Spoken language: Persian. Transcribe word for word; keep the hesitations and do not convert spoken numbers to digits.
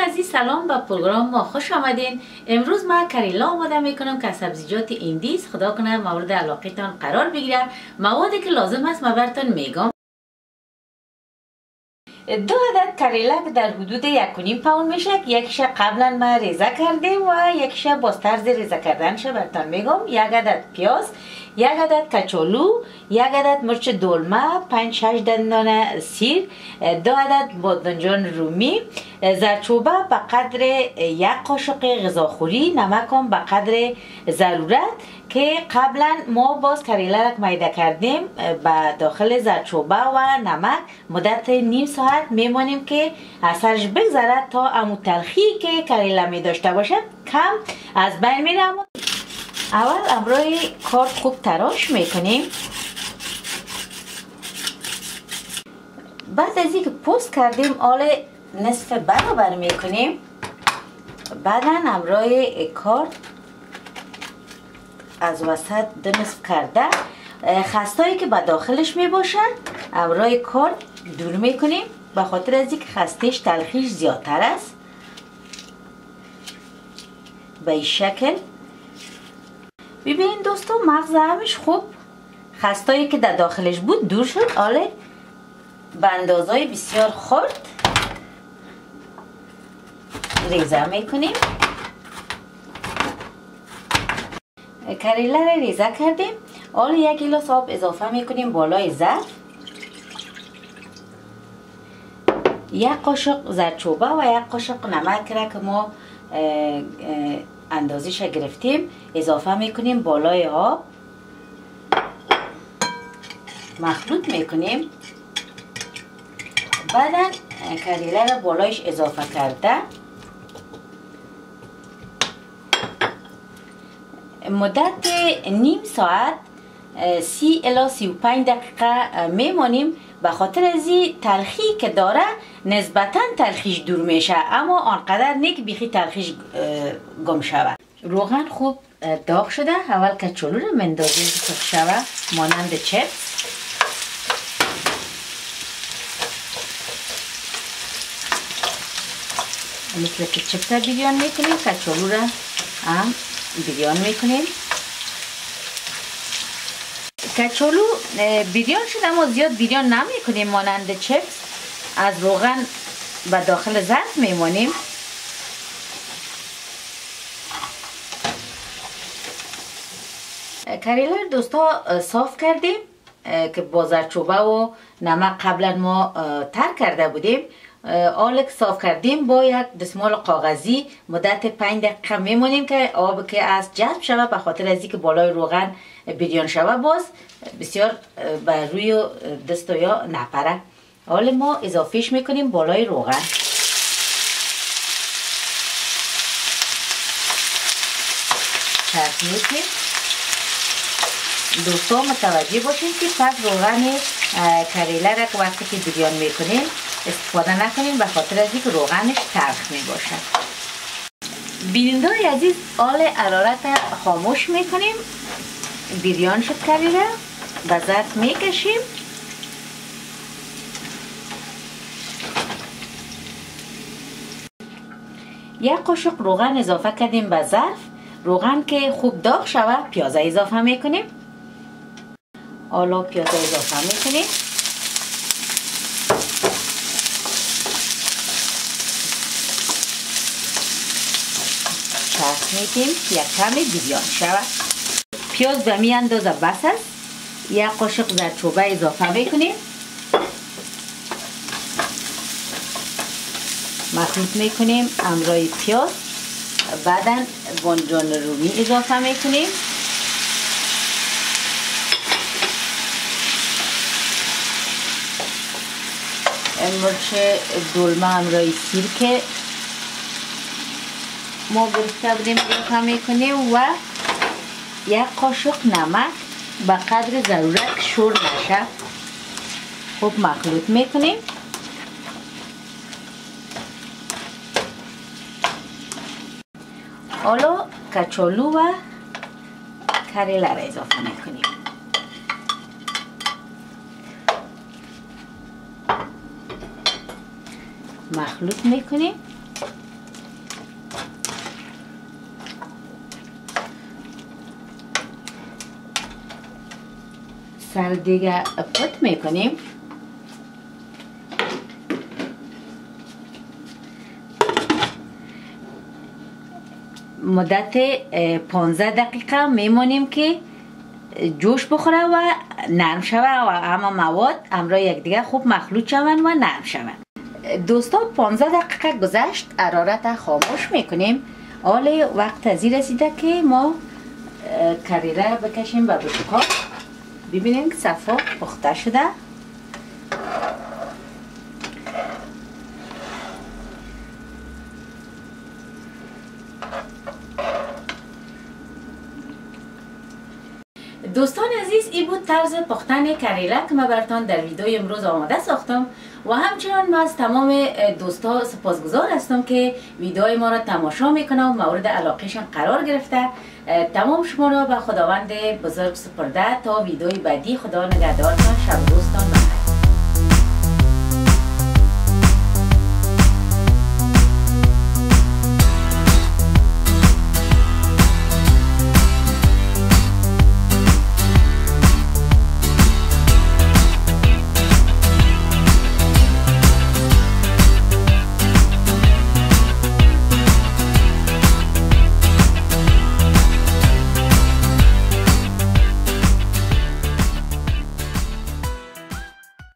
عزیز سلام، به پروگرام ما خوش آمدین. امروز ما کریلا آماده میکنم که سبزیجات ایندیز خدا کنه مورد علاقتان قرار بگیره. موادی که لازم است ما براتون میگم. دو عدد کریلا که در حدود یک و نیم پوند میشه، یکیش قبلا ما ریزه کردیم و یکیش باز طرز ریزه کردنش براتون میگم. یک عدد پیاز، یک عدد کچالو، یک عدد مرچ دلمه، پنج شش دندان سیر، دو عدد بادمجان رومی، زردچوبه به قدر یک قاشق غذاخوری، نمک هم به قدر ضرورت که قبلا ما باز کریلا را میده کردیم به داخل زردچوبه و نمک مدت نیم ساعت میمانیم که اثرش بگذره تا امو تلخی که کریلا می داشته باشه کم از بین میره. اول امروی کار خوب تراش میکنیم. بعد از اینکه پوست کردیم آل نصف برابر میکنیم. بعدا امروی کار از وسط دو نصف کرده خستایی که به داخلش میباشن امروی کار دور میکنیم به خاطر از اینکه خستش تلخیش زیادتر است. به این شکل ببینید دوستو مغز همش خوب خستایی که در داخلش بود دور شد. حالا به اندازهای بسیار خرد ریزه میکنیم. کریلا را ریزه کردیم. حالا یک گیلاس آب اضافه میکنیم بالای ظرف. یک قاشق زردچوبه و یک قاشق نمک را که ما اندازش گرفتیم اضافه میکنیم بالای آب. مخلوط میکنیم. بعدا کریلا را بالایش اضافه کرده مدت نیم ساعت سی الی سی و پنج دقیقه میمانیم. به خاطر از این تلخی که داره نسبتا تلخیش دور میشه اما آنقدر نه که بیخی تلخیش گم شود. روغن خوب داغ شده. اول کچالو رو مندازیم که سرخ شود مانند چپس. مثل که چپس را بیریان میکنیم کچالو را هم بیریان میکنیم. کچالو بیریان شده اما زیاد بیریان نمی کنیم مانند چپس. از روغن به داخل ظرف میمانیم. کریلا دوستا صاف کردیم که با زردچوبه و نمک قبلا ما تر کرده بودیم. آلک صاف کردیم با یک دستمال کاغذی مدت پنج دقیقه میمونیم که آب که از جذب شود به خاطر از اینکه بالای روغن بیریان شود باز بسیار بر روی دست یا نپره. حالا ما اضافهش میکنیم بالای روغن. چرخ میکنیم. دوستا متوجه باشین که پس روغن کریلا را که وقتی که بیریان میکنیم استفاده نکنیم به خاطر از اینکه روغنش تلخ می باشد. بینندای عزیز آل حرارت خاموش میکنیم. بیریان شد کریلا به ظرف میکشیم. یک قاشق روغن اضافه کردیم به ظرف. روغن که خوب داغ شود پیاز اضافه میکنیم. حالا پیاز اضافه میکنیم. چرخ میدیم یک کمی بیریان شود. پیاز به می اندازه بس است. یک قاشق زردچوبه اضافه میکنیم. مخلوط میکنیم همراه پیاز. بعدا بادمجان رومی اضافه میکنیم. مرچ دلمه همراه سیر که ما گرفته بودیم اضافه میکنیم و یک قاشق نمک به قدر ضرورت شور نشه. خوب مخلوط میکنیم. حالا کچالو و کریلا را اضافه میکنیم. مخلوط میکنیم. سر دیگه پت میکنیم. مدت پانزده دقیقه میمونیم که جوش بخوره و نرم شوه و همه مواد همراه یکدیگر خوب مخلوط شوند و نرم شوند. دوستان پانزده دقیقه گذشت، حرارت خاموش میکنیم. حالا وقت ازی رسیده که ما کری را بکشیم به بشکا. ببینیم که صفا پخته شده. دوستان عزیز، این بود طرز پختن کریلا که من براتان در ویدیوی امروز آماده ساختم و همچنان من از تمام دوستا سپاسگزار هستم که ویدیوی ما را تماشا میکنم و مورد علاقهشان قرار گرفته. تمام شما را به خداوند بزرگ سپرده تا ویدیوی بعدی. خدا نگهدارتان. شب روزتان